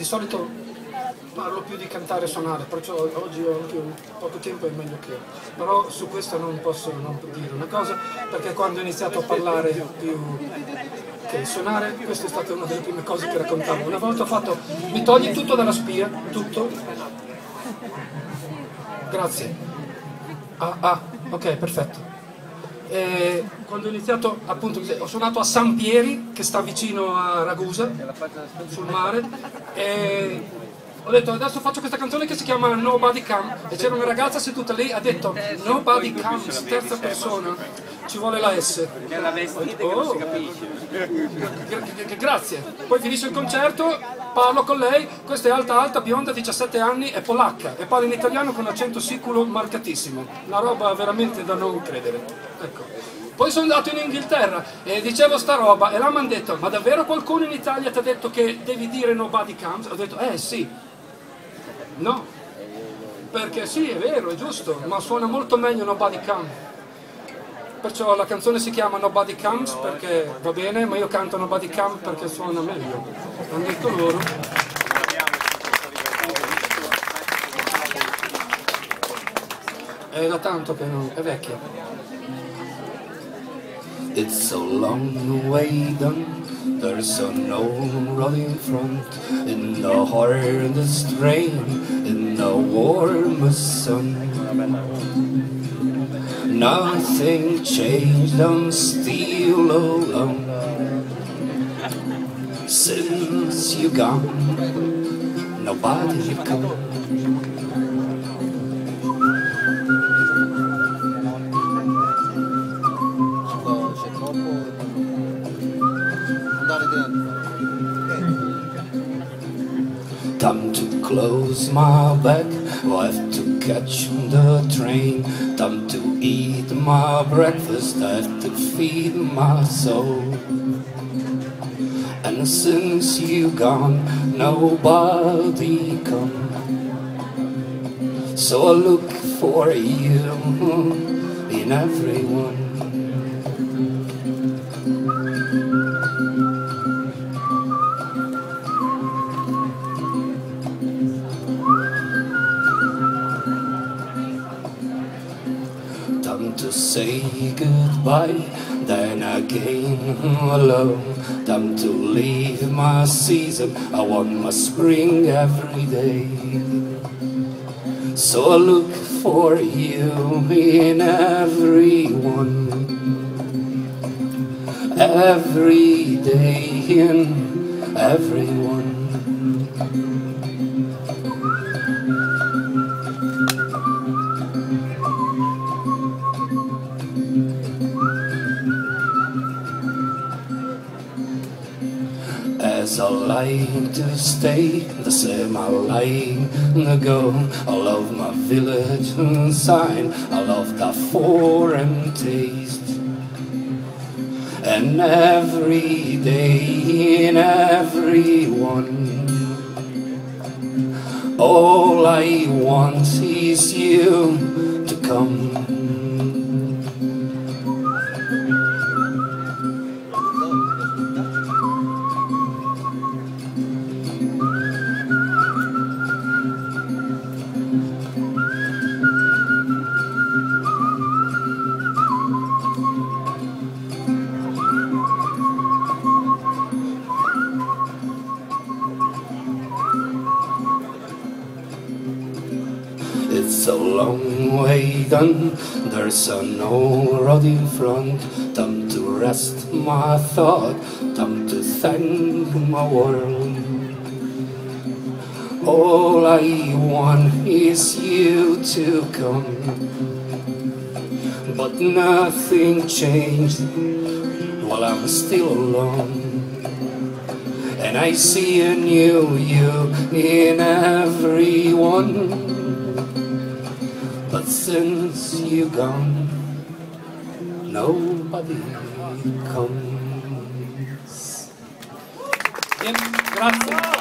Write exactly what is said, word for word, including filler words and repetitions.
solito parlo più di cantare e suonare, perciò oggi ho anche un poco tempo, è meglio che... Però su questo non posso non dire una cosa, perché quando ho iniziato a parlare più che suonare, questa è stata una delle prime cose che raccontavo. Una volta ho fatto, mi togli tutto dalla spia, tutto. Grazie. Ah, ah, ok, perfetto. E quando ho iniziato, appunto, ho suonato a San Pieri, che sta vicino a Ragusa, sul mare, e ho detto adesso faccio questa canzone che si chiama Nobody Comes, e c'era una ragazza seduta lì, ha detto Nobody Comes, terza persona, ci vuole la S. Che la vestita oh, che non si capisce. Grazie. Poi finisce il concerto, parlo con lei, questa è alta alta, bionda, diciassette anni, è polacca e parla in italiano con accento siculo marcatissimo, una roba veramente da non credere. Ecco. Poi sono andato in Inghilterra e dicevo sta roba e là mi hanno detto ma davvero qualcuno in Italia ti ha detto che devi dire Nobody Comes? Ho detto eh sì, no, perché sì è vero, è giusto, ma suona molto meglio Nobody Comes. Perciò la canzone si chiama Nobody Comes perché va bene, ma io canto Nobody Comes perché suona meglio. Hanno detto loro. È da tanto che non... è vecchia. It's a long way done, there's a no road in front, in the hardest rain, in the warmest sun. Nothing changed, I'm still alone. Since you gone, nobody come. Time to close my back, I have to catch the train. Time to eat my breakfast, I have to feed my soul. And since you gone, nobody come. So I look for you in everyone. Time to say goodbye, then again alone. Time to leave my season, I want my spring every day. So I look for you in everyone, every day in everyone. As I like to stay, the same I like to go. I love my village sign, I love that foreign taste. And every day in everyone, all I want is you to come. It's a long way done, there's a no road in front. Time to rest my thought, time to thank my world. All I want is you to come, but nothing changed while I'm still alone. And I see a new you in everyone. But since you're gone, nobody comes. Grazie.